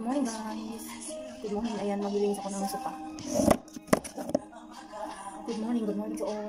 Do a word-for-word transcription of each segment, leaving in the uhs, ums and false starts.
morning guys. Good morning. Ayan, maglilinis ako ng sopa. Good morning, good morning to all.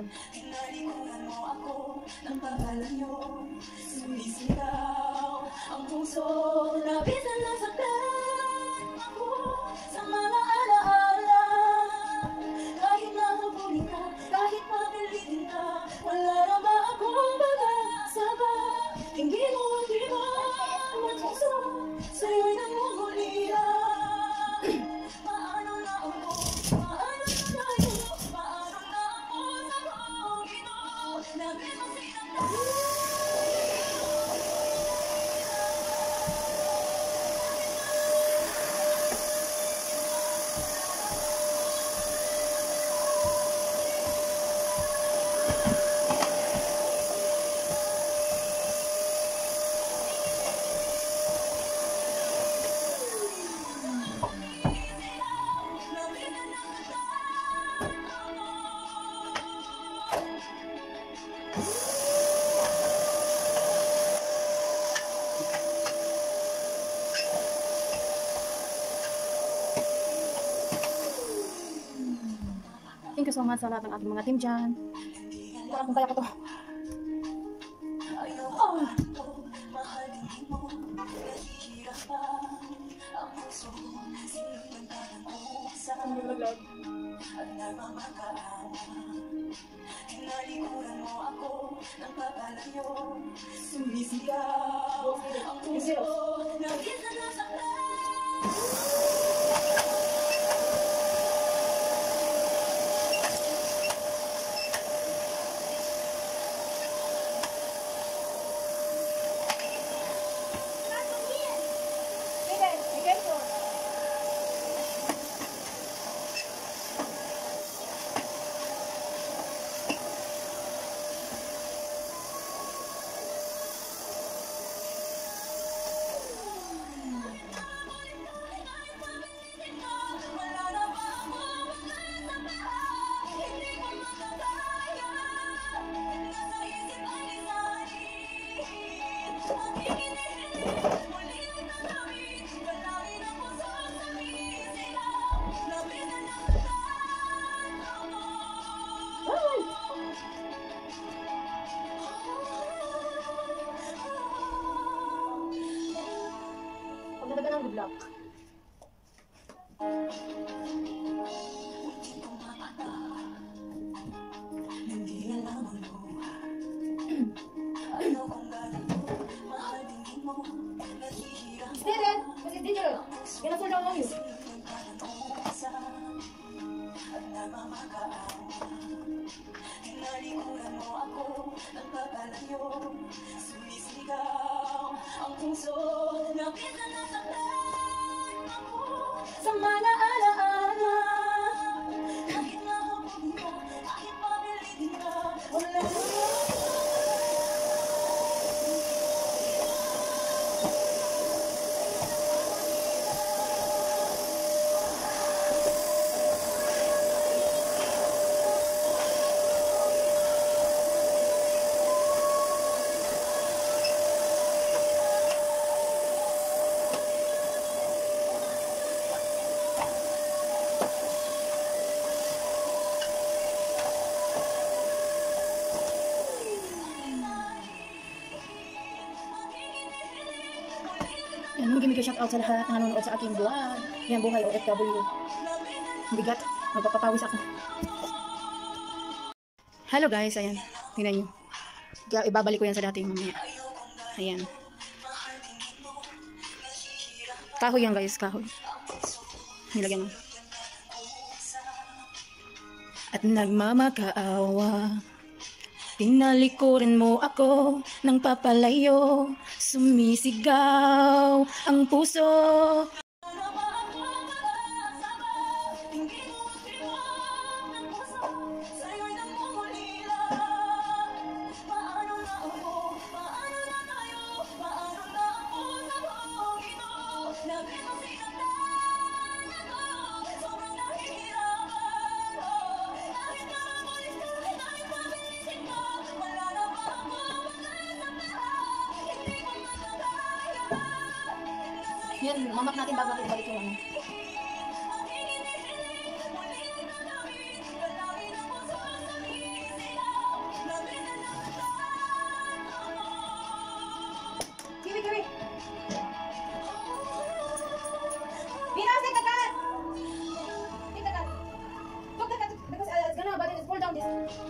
Ang puso na bisan na saktan ako sa mga alaala. Kahit nahabulin ka, kahit mapilitin ka, wala na ba akong pag-asa ba? Hindi mo, di ba? Ang puso sa'yo'y nangungulila. Paano na ako? Paano na tayo? Paano na ako sa kong ito? Nabi mo sinaktan. Thank you so much sa lahat ng ating mga team dyan. Parang kung kaya ko to. Oh. Tinalikuran mo ako ng papalayo. Sumisigaw ang puso na bisa na saktan. Pagdadagan ng block. Steven, kasi digital. Kaya na lang yun. Tinalikuran mo ako ng papalayo. Sumisigaw ang puso na bisa na saktan ako sa mga alaala. Kahit nahabulin ka, kahit mapilitin ka, wala na. Yan, magiging shout out sa lahat ng nanonood sa aking vlog. Yan, buhay O F W. Bigat, magpapapawis ako. Hello guys, ayan. Tingnan nyo. Ibabalik ko yan sa dati mamaya. Ayan. Kahoy yan guys, kahoy. Nilagyan mo. At nagmamakaawa, tinalikuran mo ako ng papalayo. Sumisigaw ang puso. Yun, mamak natin bago natin balik yung ano. Kiwi, kiwi! Venus, take the cat! Take the cat. Took the cat because uh, it's gonna, but it's pull down this.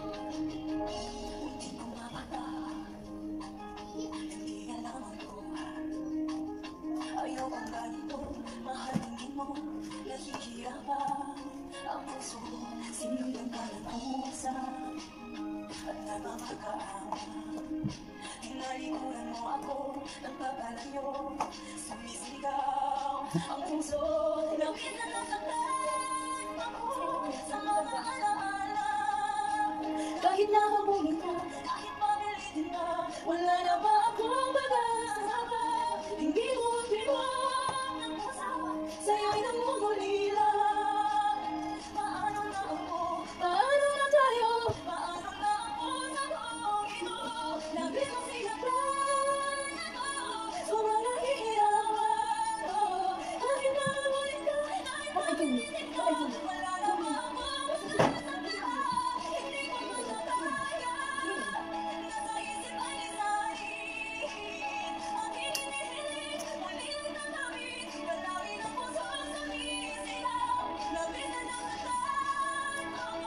Ayokong ganito, mahalingin mo, nahihirapan ang puso, sinundan ka ng pusa at namamakaan. Tinalikuran mo ako ng papalayo, sumisigaw ang puso, tinawid na nasaktan ako sa mga alaala. Kahit nahabulin ka, kahit pabilitin ka, wala na ba akong pag-asa? Hindi mo piwag ng kasawa, sa'yo'y namumulila. Paano na ako, paano na tayo, paano na ako sa buong ito? Labis mo sinaktan ako, sobrang nahihirapan ako. Kahit nahabulin ka, kahit pabilitin ka, wala na ba akong pag-asa? Hindi ko matataya, nasa isip ay lisanin. Ang hinihiling, muling natamit, galawin ang puso sa misilaw. Labis na nasaktan ako.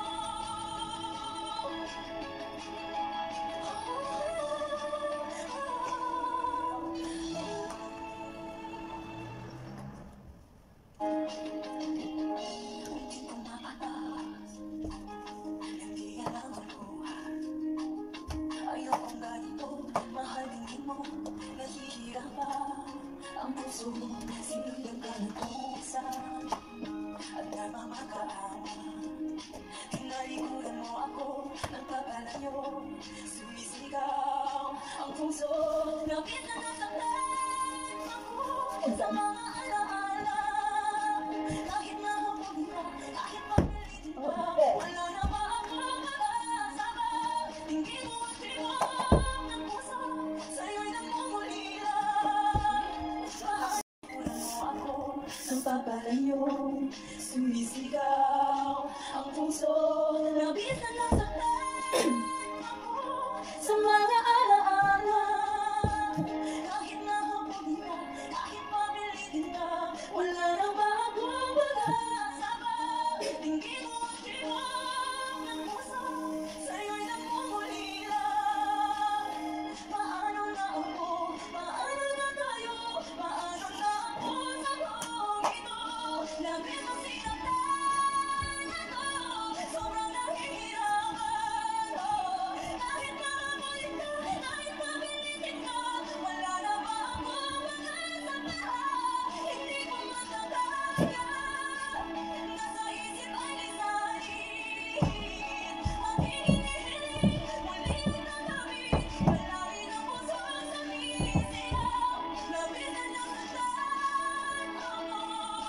Hindi ko mapatas, hindi alam ang buhay. Ayokong ganito, mahalingin mo, nahihirapan ang puso, sinundan ka ng pusa at namamakaan. Tinalikuran mo ako ng papalayo, sumisigaw ang puso, labis na nasaktan ako sa mga alaala. Kahit nahabulin ka, kahit pagalitin ka, wala na ba akong pag-asa? Hindi mo piwag ng puso, sa'yo'y namumulila. Tinalikuran mo ako ng papalayo, sumisigaw ang puso, labis na nasaktan ako sa mga alaala. Kahit nahabulin ka, kahit pabilitin ka, wala na ba akong pag-asa? Hindi mo piwag ng puso, sa'yo'y namumulila. Paano na ako, paano na tayo, paano na ako sa buong ito? Labis mo sinaktan ako, sobrang nahihirapan ako. Kahit nahabulin ka, kahit pabilitin ka, wala na ba akong pag-asa? Hindi ko matataya, nasa isip ay lisanin. Ang hinihiling, muling natamit, galawin ang puso sa misilaw. Labis na nasaktan ako.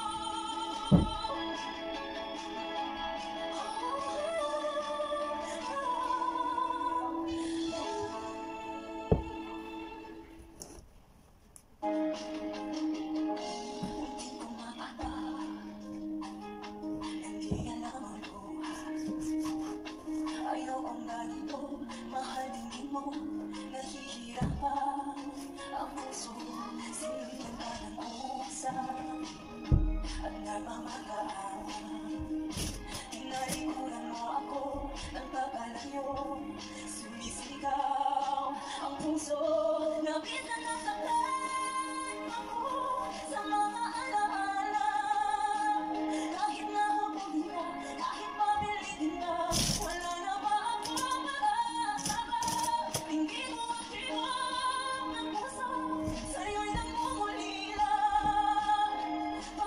Hindi ko mapatas, hindi alam ang buhay. Ayokong ganito, mahalingin mo, nahihirapan ang puso, sinundan ka ng pusa at namamagaan. Tinalikuran mo ako ng papalayo, sumisigaw ang puso, labis na nasaktan ako sa mga alaala. Kahit nahabulin ka, kahit pabilitin ka, wala na ba akong pag-asa? Hindi mo piwag ng puso, sa'yo'y namumulila.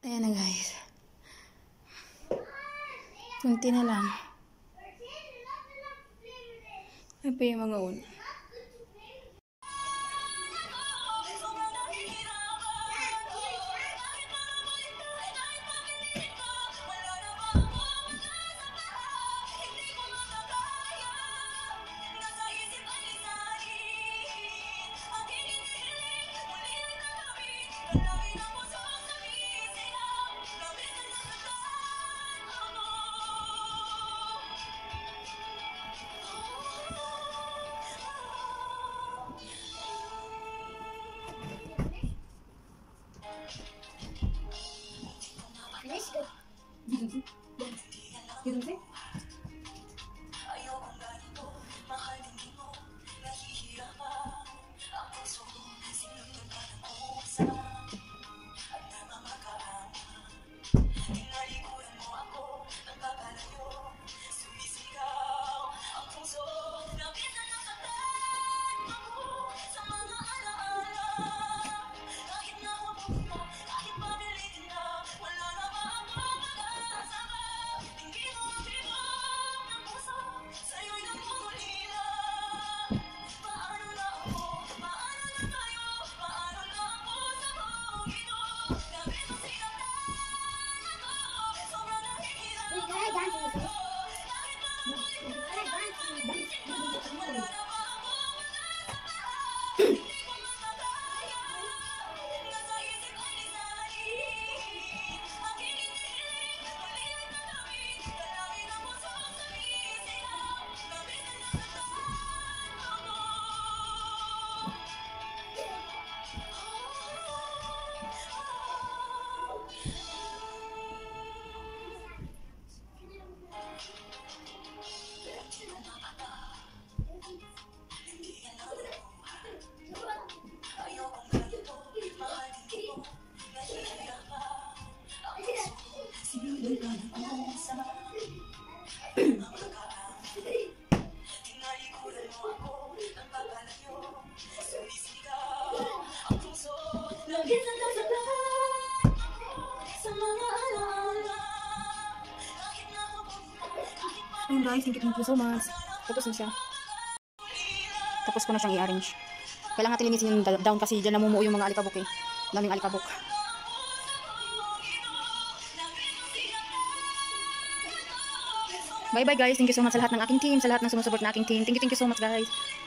Ayan na guys. Kunti na lang. Ano pa yung mga una? Ayun guys, thank you, thank you so much. Tapos na siya. Tapos ko na siyang i-arrange. Kailangan natin linisin yung down kasi dyan namumuo yung mga alikabok eh. Daming alikabok. Bye bye guys. Thank you so much sa lahat ng aking team. Sa lahat ng sumusuport na aking team. Thank you, thank you so much guys.